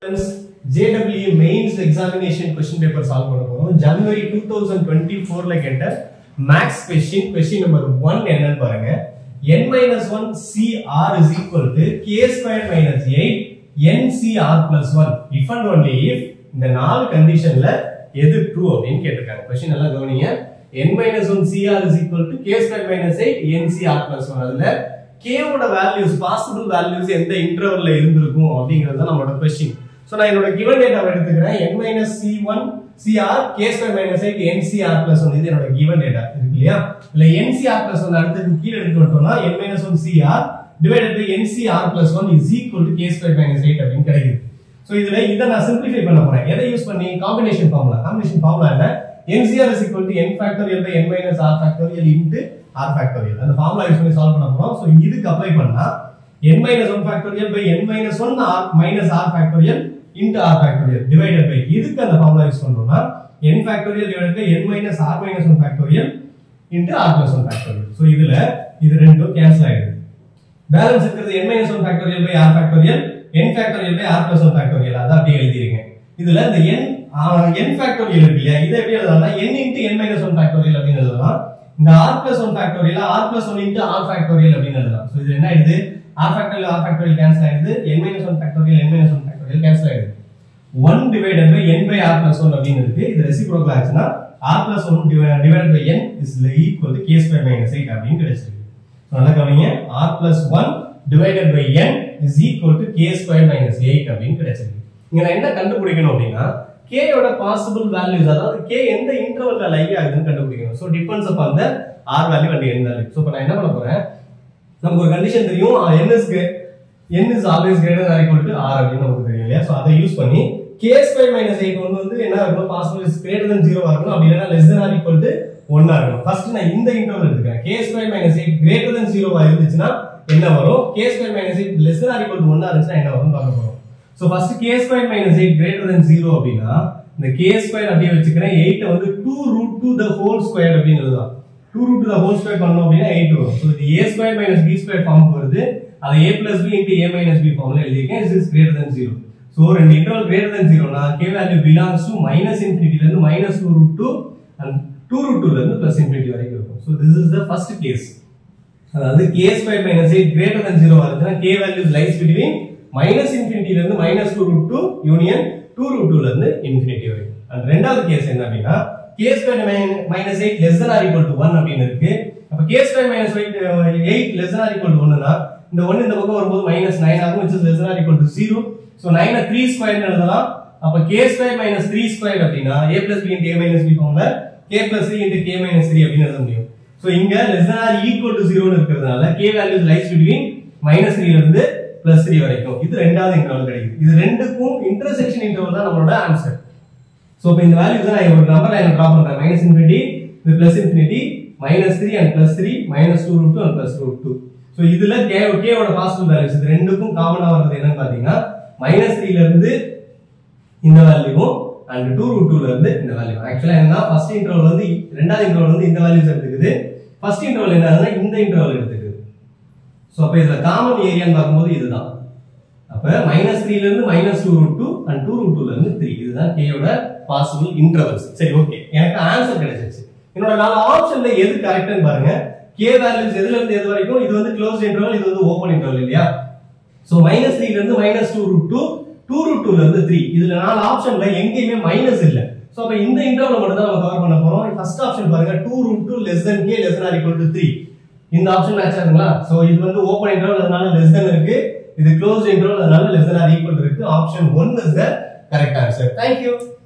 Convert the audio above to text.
JEE mains examination question paper solve பண்ண போறோம். January 2024 ல கேட்ட max question number 1 என்னன்னு பாருங்க. n-1 CR is equal to k square minus 8 NCR plus 1 if and only if இந்த நாலு கண்டிஷன்ல எது ட்ரூ அப்படின்னு கேட்டிருக்காங்க. क्वेश्चन எல்லாம் கவனிங்க. n-1 CR is equal to k square minus 8 NCR plus 1 அதுல k ஓட வேல்யூஸ் பாசிபிள் வேல்யூஸ் எந்த இன்டர்வல்ல இருந்திருக்கும் அப்படிங்கிறது தான் நம்மளோட क्वेश्चन. சோ நான் என்னோட given டேட்டாவை எடுத்துக்கிறேன். n-c1 CR k square minus 8 NCR plus 1 இது என்னோட given டேட்டா இருக்கு இல்லையா? இல்ல NCR plus 1 அடுத்து கீழ எடுத்து விட்டோம்னா n-1 CR divided by NCR plus 1 is equal to k square minus 8 அப்படினு கிடைக்குது. சோ இதுல இத நான் சிம்பிளிஃபை பண்ண போறேன். எதை யூஸ் பண்ணி காம்பினேஷன் ஃபார்முலா என்ன? NCR is equal to n factorial by n minus r factorial into r factorial. அந்த ஃபார்முலா யூஸ் பண்ணி சால்வ் பண்ண போறோம். சோ இதுக்கு அப்ளை பண்ணா n minus 1 factorial by n minus 1 r minus r factorial into r factorial divided by இதுக்கு அந்த formula யூஸ் பண்றோம்னா n factorial divided by n minus r minus 1 factorial into r plus 1 factorial. So இதுல இது ரெண்டும் cancel ஆயிடுது. Balance இருக்குது n minus 1 factorial by r factorial n factorial by r plus 1 factorial அத அப்படியே எழுதிருக்கேன். இதுல இந்த n factorial இருக்கு இல்லையா? இதை எப்படி எழுதலாம்னா n into n minus 1 factorial அப்படினு எழுதலாம். இந்த r plus 1 factorial r plus 1 into r factorial அப்படினு எழுதலாம். சோ இது என்ன ஆயிடுது? r factorial கேன்சல் ஆயிடுது. n minus 1 factorial n minus 1 factorial cancel ஆயிடுது. 1 divided by n by r plus 1 அப்படினு இருக்கு. இது ரெசிப்ரோக்கல் ஆச்சுனா r plus 1 divided by n is equal to k square minus 8 அப்படினு கிடைச்சிருக்கு. சோ நல்லா கவனிங்க. r plus 1 divided by n is equal to k square minus 8 அப்படினு கிடைச்சிருக்கு. இங்க நான் என்ன கண்டுபிடிக்கணும் அப்படினா k யோட பாசிபிள் வேல்யூஸ் அதாவது k எந்த இன்டர்வல்ல லை ஆகுதுன்னு கண்டுபிடிக்கணும். So depends upon the r value and n value. So இப்போ நான் என்ன பண்ண போறேன்? நமக்கு ஒரு கண்டிஷன் தெரியும் n is always greater than or equal to r அப்படினு நமக்கு தெரியும் இல்லையா? சோ அதை யூஸ் பண்ணி k square minus 8 வந்து என்ன ஆகும்? பாசிபிள் இஸ் greater than 0 ஆ இருக்கணும். அப்படி இல்லனா less than or equal to 1 ஆ இருக்கணும். ஃபர்ஸ்ட் நான் இந்த இன்டர்வல் எடுத்துக்கிறேன். k square minus 8 greater than 0 ஆ இருந்துச்சுனா என்ன வரும்? k square minus 8 less than or equal to 1 ஆ இருந்துச்சுனா என்ன வரும்னு பார்க்க போறோம். So first k square minus 8 greater than 0 அப்படினா இந்த k square அப்படியே வச்சுக்கிறேன். 8 வந்து 2 root to the whole square அப்படினு எழுதலாம். 2 root to the whole square பண்ணோம் அப்படினா 8 வரும். சோ இது a square minus b square form வருது. அது a plus b into a minus b ஃபார்ம்ல எழுதிருக்கேன். this is greater than 0. So ரெண்டு இன்டர்வல் greater than 0 னா k value belongs to minus infinity ல இருந்து minus 2 root 2 and 2 root 2 ல இருந்து plus infinity வரைக்கும் இருக்கும். so this is the first case. அதாவது k square minus 8 greater than 0 வருதுனா k values lies between minus infinity ல இருந்து minus 2 root 2 union 2 root 2 ல இருந்து infinity வரைக்கும். and ரெண்டாவது கேஸ் என்ன அப்படினா k square minus 8 less than or equal to 1 அப்படினு இருக்கு. அப்ப k square minus 8 less than or equal to 1 னா இந்த 1 இந்த பக்கம் வரும்போது minus 9 ஆகும், which is less than or equal to 0. so 9 3 square னு எழுதலாம். அப்ப k square minus 3 square அப்படினா a plus b into a minus b ஃபார்ம்ல k plus 3 into k minus 3 அப்படினு எழுத முடியும். so இங்க less than or equal to 0 னு இருக்குறதால k values lies between minus 3 ல இருந்து plus 3 வரைக்கும். இது ரெண்டாவது இன்டர்வல் கிடைக்குது. இது ரெண்டுக்கும் இன்டர்செக்ஷன் இன்டர்வல் தான் நம்மளோட ஆன்சர். சோ இப்போ இந்த வேல்யூஸ் தான் நான் ஒரு நம்பர் லைன் டிரா பண்றேன். minus infinity இது plus infinity minus 3 and plus 3 minus 2 root 2 and plus root 2. So இதுல k ஓட பாசிபிள் வேல்யூஸ் இது ரெண்டுக்கும் காமனா வருது என்னன்னு பாத்தீங்கன்னா minus 3 ல இருந்து இந்த வேல்யூவும் and 2 root 2 ல இருந்து இந்த வேல்யூ. एक्चुअली என்னன்னா ஃபர்ஸ்ட் இன்டர்வல் வந்து இரண்டாவது இன்டர்வல் வந்து இந்த வேல்யூஸ் எடுத்துக்குது. ஃபர்ஸ்ட் இன்டர்வல் என்னன்னா இந்த இன்டர்வல் எடுத்துக்குது. சோ அப்ப இதுல காமன் ஏரியான்னு பாக்கும்போது இதுதான். அப்ப -3 ல இருந்து -2 root 2 and 2 root 2 ல இருந்து 3 இதுதான் k யோட பாசிபிள் இன்டர்வல்ஸ். சரி ஓகே, எனக்கு ஆன்சர் கிடைச்சிருச்சு. என்னோட நாலு ஆப்ஷன்ல எது கரெக்ட்னு பாருங்க. k வேல்யூஸ் எதுல இருந்து எது வரைக்கும்? இது வந்து க்ளோஸ்ட் இன்டர்வல், இது வந்து ஓபன் இன்டர்வல் இல்லையா? சோ -3 ல இருந்து -2 root 2 2 root 2 ல இருந்து 3 இதுல நாலு ஆப்ஷன்ல எங்கேயுமே மைனஸ் இல்ல. சோ அப்ப இந்த இன்டர்வல் மட்டும் தான் நம்ம கவர் பண்ண போறோம். ஃபர்ஸ்ட் ஆப்ஷன் பாருங்க 2 root 2 less than k less than or equal to 3 இந்த ஆப்ஷன் மேட்ச் ஆகுங்களா? சோ இது வந்து ஓபன் இன்டர்வல் அதனால less than இருக்கு, இது க்ளோஸ்ட் இன்டர்வல் அதனால less than or equal இருக்கு. Option 1 is the correct answer. Thank you.